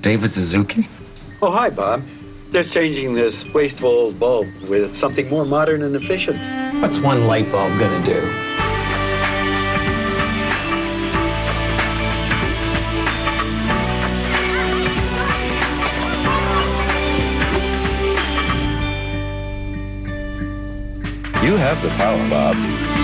David Suzuki? Oh, hi, Bob. Just changing this wasteful bulb with something more modern and efficient. What's one light bulb gonna do? You have the power, Bob.